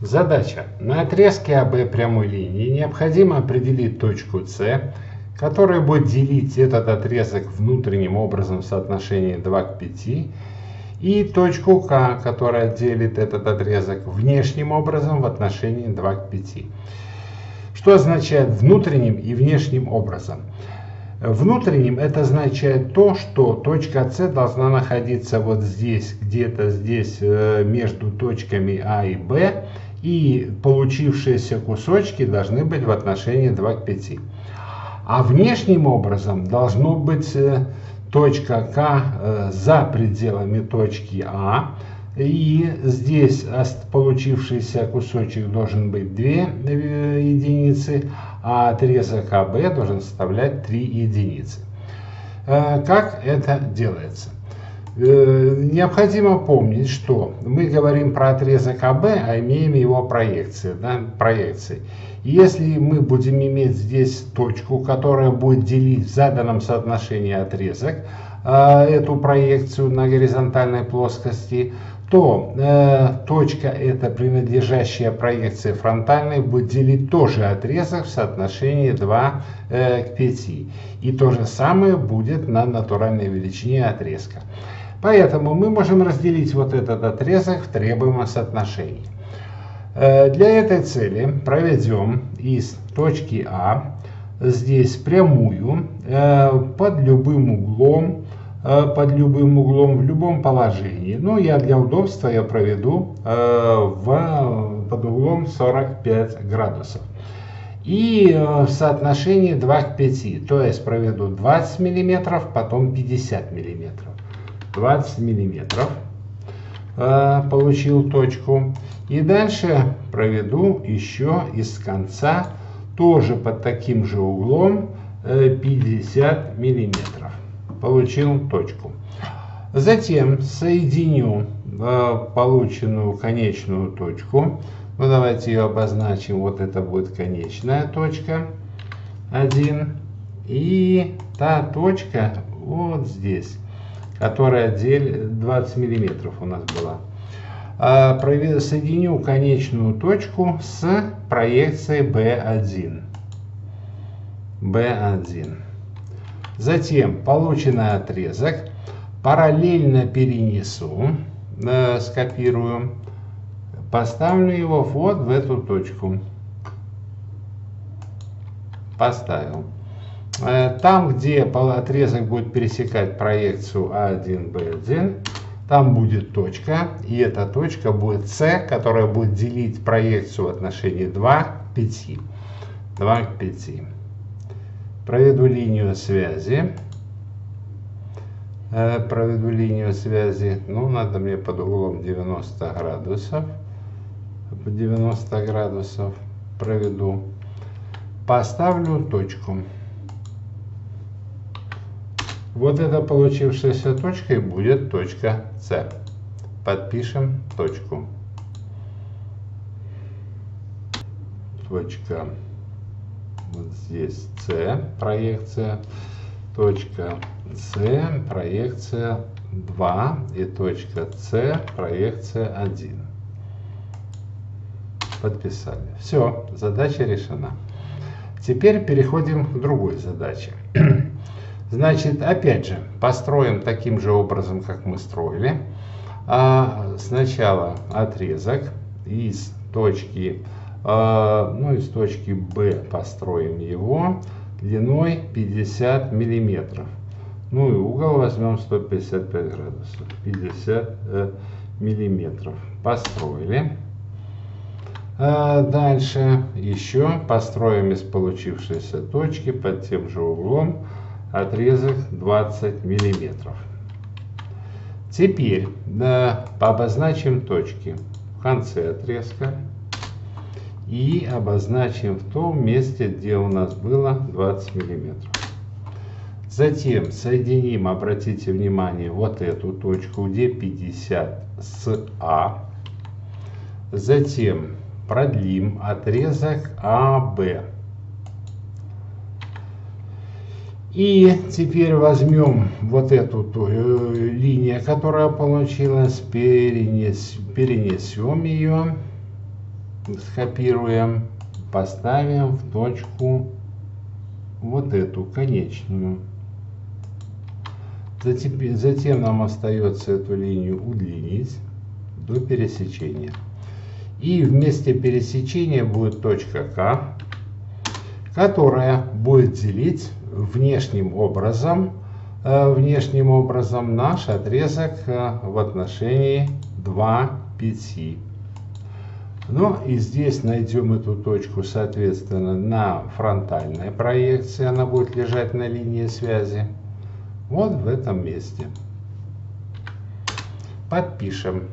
Задача. На отрезке АБ прямой линии необходимо определить точку С, которая будет делить этот отрезок внутренним образом в соотношении 2 к 5, и точку К, которая делит этот отрезок внешним образом в отношении 2 к 5. Что означает внутренним и внешним образом? Внутренним это означает то, что точка С должна находиться вот здесь, где-то здесь между точками А и Б, и получившиеся кусочки должны быть в отношении 2 к 5. А внешним образом должно быть точка К за пределами точки А, и здесь получившийся кусочек должен быть 2 единицы, а отрезок АБ должен составлять 3 единицы. Как это делается? Необходимо помнить, что мы говорим про отрезок АБ, а имеем его проекции. Если мы будем иметь здесь точку, которая будет делить в заданном соотношении отрезок, эту проекцию на горизонтальной плоскости, то точка эта, принадлежащая проекции фронтальной, будет делить тоже отрезок в соотношении 2 к 5. И то же самое будет на натуральной величине отрезка. Поэтому мы можем разделить вот этот отрезок в требуемом соотношении. Для этой цели проведем из точки А здесь прямую под любым углом в любом положении. Но я для удобства проведу под углом 45 градусов. И в соотношении 2 к 5, то есть проведу 20 мм, потом 50 мм. 20 миллиметров получил точку. И дальше проведу еще из конца, тоже под таким же углом, 50 миллиметров. Получил точку. Затем соединю полученную конечную точку. Ну, давайте ее обозначим. Вот это будет конечная точка 1. И та точка вот здесь, которая делит 20 миллиметров у нас была. Соединю конечную точку с проекцией B1. Затем полученный отрезок параллельно перенесу, скопирую, поставлю его вот в эту точку. Поставил. Там, где отрезок будет пересекать проекцию А1, Б1, там будет точка, и эта точка будет С, которая будет делить проекцию в отношении 2 к 5. 2 к 5. Проведу линию связи. Ну, надо мне под углом 90 градусов. 90 градусов проведу. Поставлю точку. Вот эта получившаяся точка и будет точка С. Подпишем точку. Точка вот здесь С, проекция. Точка С, проекция 2 и точка С, проекция 1. Подписали. Все, задача решена. Теперь переходим к другой задаче. Значит, опять же, построим таким же образом, как мы строили. Сначала отрезок из точки Б построим его длиной 50 миллиметров. Ну и угол возьмем 155 градусов. 50 миллиметров. Построили. Дальше еще построим из получившейся точки под тем же углом отрезок 20 миллиметров. Теперь обозначим точки в конце отрезка и обозначим в том месте, где у нас было 20 миллиметров. Затем соединим, обратите внимание, вот эту точку, где 50 с А. Затем продлим отрезок АБ. И теперь возьмем вот эту линию, которая получилась, перенесем ее скопируем, поставим в точку вот эту конечную. Затем нам остается эту линию удлинить до пересечения. И в месте пересечения будет точка К, которая будет делить внешним образом наш отрезок в отношении 2 5. Ну и здесь найдем эту точку, соответственно, на фронтальной проекции. Она будет лежать на линии связи. Вот в этом месте. Подпишем.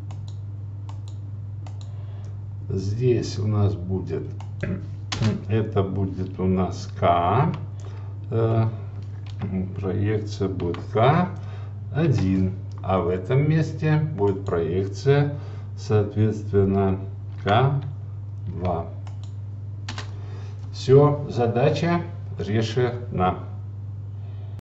Здесь у нас будет, это будет у нас К. Проекция будет К1. А в этом месте будет проекция, соответственно, К2. Все, задача решена.